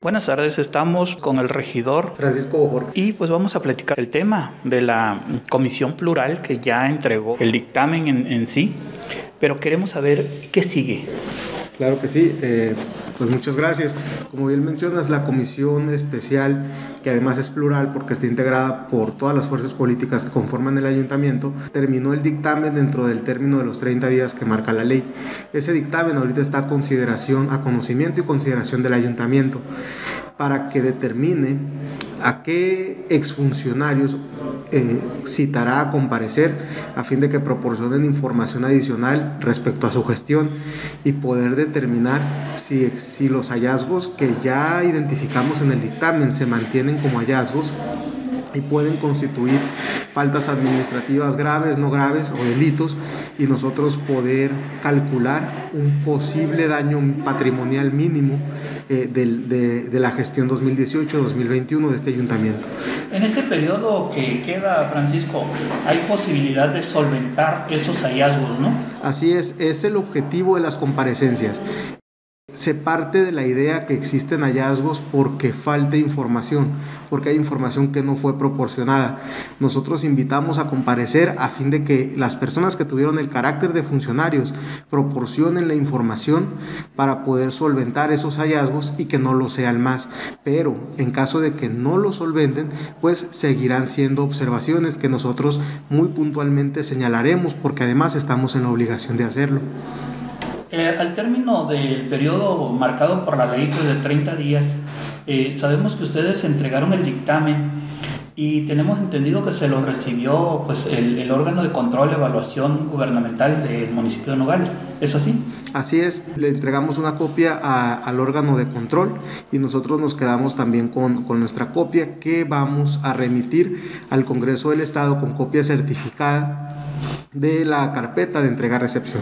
Buenas tardes, estamos con el regidor Francisco Bojor. Y pues vamos a platicar el tema de la comisión plural que ya entregó el dictamen en sí, pero queremos saber qué sigue. Claro que sí, pues muchas gracias. Como bien mencionas, la comisión especial, que además es plural porque está integrada por todas las fuerzas políticas que conforman el ayuntamiento, terminó el dictamen dentro del término de los 30 días que marca la ley. Ese dictamen ahorita está a conocimiento y consideración del ayuntamiento para que determine a qué exfuncionarios citará a comparecer a fin de que proporcionen información adicional respecto a su gestión y poder determinar si los hallazgos que ya identificamos en el dictamen se mantienen como hallazgos y pueden constituir faltas administrativas graves, no graves o delitos, y nosotros poder calcular un posible daño patrimonial mínimo de la gestión 2018-2021 de este ayuntamiento. En este periodo que queda, Francisco, hay posibilidad de solventar esos hallazgos, ¿no? Así es el objetivo de las comparecencias. Se parte de la idea que existen hallazgos porque falta información, porque hay información que no fue proporcionada. Nosotros invitamos a comparecer a fin de que las personas que tuvieron el carácter de funcionarios proporcionen la información para poder solventar esos hallazgos y que no lo sean más. Pero en caso de que no lo solventen, pues seguirán siendo observaciones que nosotros muy puntualmente señalaremos, porque además estamos en la obligación de hacerlo. Al término del periodo marcado por la ley, pues de 30 días, sabemos que ustedes entregaron el dictamen y tenemos entendido que se lo recibió pues, el órgano de control y evaluación gubernamental del municipio de Nogales. ¿Es así? Así es, le entregamos una copia al órgano de control y nosotros nos quedamos también con nuestra copia que vamos a remitir al Congreso del Estado con copia certificada de la carpeta de entrega-recepción.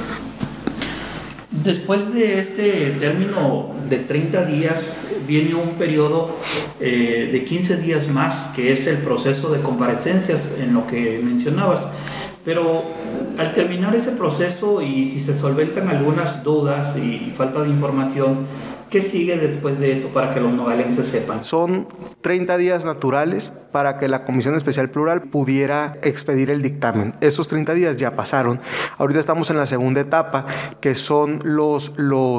Después de este término de 30 días viene un periodo de 15 días más, que es el proceso de comparecencias en lo que mencionabas. Pero al terminar ese proceso y si se solventan algunas dudas y falta de información, ¿qué sigue después de eso para que los nogalenses sepan? Son 30 días naturales para que la Comisión Especial Plural pudiera expedir el dictamen. Esos 30 días ya pasaron. Ahorita estamos en la segunda etapa, que son los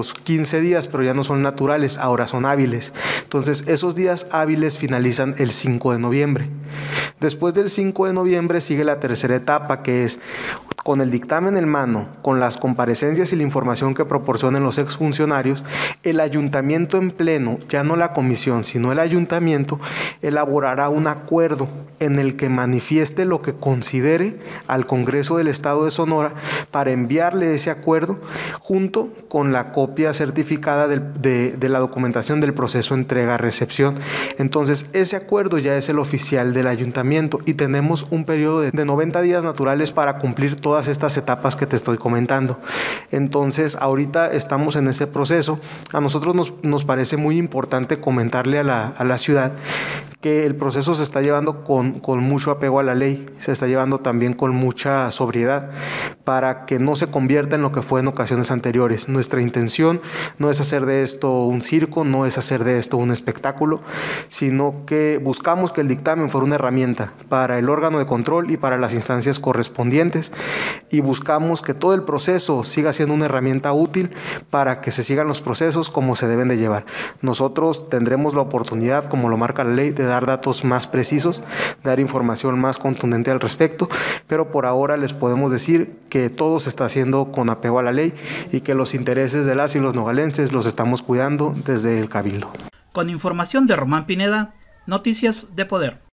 15 días, pero ya no son naturales, ahora son hábiles. Entonces, esos días hábiles finalizan el 5 de noviembre. Después del 5 de noviembre sigue la tercera etapa, que es con el dictamen en mano, con las comparecencias y la información que proporcionen los exfuncionarios, el ayuntamiento en pleno, ya no la comisión, sino el ayuntamiento, elaborará un acuerdo en el que manifieste lo que considere al Congreso del Estado de Sonora para enviarle ese acuerdo junto con la copia certificada de la documentación del proceso entrega-recepción. Entonces, ese acuerdo ya es el oficial del ayuntamiento y tenemos un periodo de 90 días naturales para cumplir todas estas etapas que te estoy comentando. Entonces, ahorita estamos en ese proceso. A nosotros nos parece muy importante comentarle a la ciudad que el proceso se está llevando con mucho apego a la ley, se está llevando también con mucha sobriedad para que no se convierta en lo que fue en ocasiones anteriores. Nuestra intención no es hacer de esto un circo, no es hacer de esto un espectáculo, sino que buscamos que el dictamen fuera una herramienta para el órgano de control y para las instancias correspondientes, y buscamos que todo el proceso siga siendo una herramienta útil para que se sigan los procesos como se deben de llevar. Nosotros tendremos la oportunidad, como lo marca la ley, de dar datos más precisos, dar información más contundente al respecto, pero por ahora les podemos decir que todo se está haciendo con apego a la ley y que los intereses de las y los nogalenses los estamos cuidando desde el Cabildo. Con información de Román Pineda, Noticias de Poder.